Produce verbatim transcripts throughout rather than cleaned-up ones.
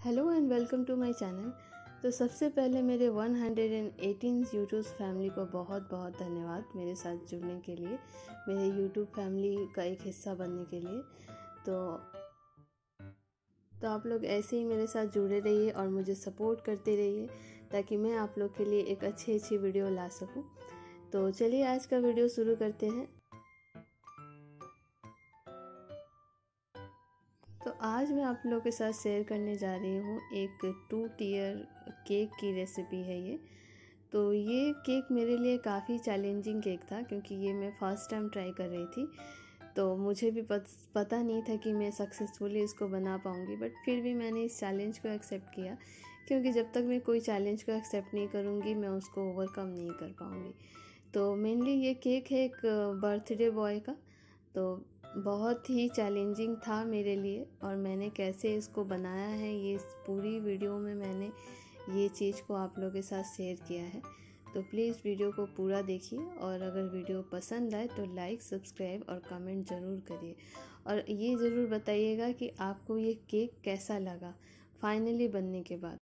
Hello and welcome to my channel. तो सबसे पहले मेरे one hundred eighteen YouTube family को बहुत बहुत धन्यवाद मेरे साथ जुड़ने के लिए, मेरे यूट्यूब फैमिली का एक हिस्सा बनने के लिए। तो तो आप लोग ऐसे ही मेरे साथ जुड़े रहिए और मुझे सपोर्ट करते रहिए ताकि मैं आप लोग के लिए एक अच्छी अच्छी वीडियो ला सकूं। तो चलिए आज का वीडियो शुरू करते हैं। तो आज मैं आप लोगों के साथ शेयर करने जा रही हूँ एक टू टीयर केक की रेसिपी है ये। तो ये केक मेरे लिए काफ़ी चैलेंजिंग केक था क्योंकि ये मैं फ़र्स्ट टाइम ट्राई कर रही थी। तो मुझे भी पत, पता नहीं था कि मैं सक्सेसफुली इसको बना पाऊँगी, बट फिर भी मैंने इस चैलेंज को एक्सेप्ट किया क्योंकि जब तक मैं कोई चैलेंज को एक्सेप्ट नहीं करूँगी मैं उसको ओवरकम नहीं कर पाऊँगी। तो मेनली ये केक है एक बर्थडे बॉय का। तो बहुत ही चैलेंजिंग था मेरे लिए और मैंने कैसे इसको बनाया है ये इस पूरी वीडियो में मैंने ये चीज़ को आप लोगों के साथ शेयर किया है। तो प्लीज़ वीडियो को पूरा देखिए और अगर वीडियो पसंद आए तो लाइक, सब्सक्राइब और कमेंट ज़रूर करिए और ये ज़रूर बताइएगा कि आपको ये केक कैसा लगा फाइनली बनने के बाद।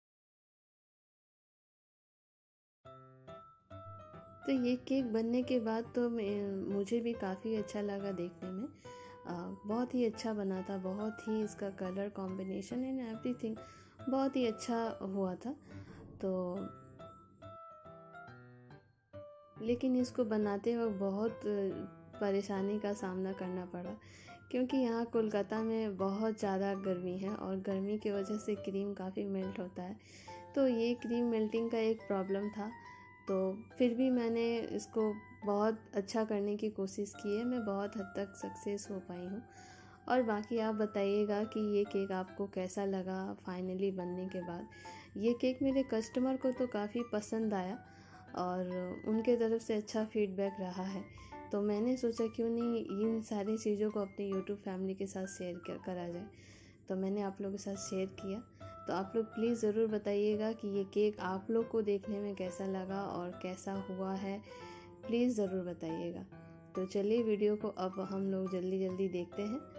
तो ये केक बनने के बाद तो मुझे भी काफ़ी अच्छा लगा देखने में। आ, बहुत ही अच्छा बना था, बहुत ही इसका कलर कॉम्बिनेशन एंड एवरीथिंग बहुत ही अच्छा हुआ था। तो लेकिन इसको बनाते वक्त बहुत परेशानी का सामना करना पड़ा क्योंकि यहाँ कोलकाता में बहुत ज़्यादा गर्मी है और गर्मी की वजह से क्रीम काफ़ी मेल्ट होता है। तो ये क्रीम मेल्टिंग का एक प्रॉब्लम था। तो फिर भी मैंने इसको बहुत अच्छा करने की कोशिश की है, मैं बहुत हद तक सक्सेस हो पाई हूँ। और बाकी आप बताइएगा कि ये केक आपको कैसा लगा फाइनली बनने के बाद। ये केक मेरे कस्टमर को तो काफ़ी पसंद आया और उनके तरफ से अच्छा फीडबैक रहा है। तो मैंने सोचा क्यों नहीं इन सारी चीज़ों को अपने यूट्यूब फैमिली के साथ शेयर करा जाए। तो मैंने आप लोगों के साथ शेयर किया। तो आप लोग प्लीज़ ज़रूर बताइएगा कि ये केक आप लोग को देखने में कैसा लगा और कैसा हुआ है, प्लीज़ ज़रूर बताइएगा। तो चलिए वीडियो को अब हम लोग जल्दी जल्दी देखते हैं।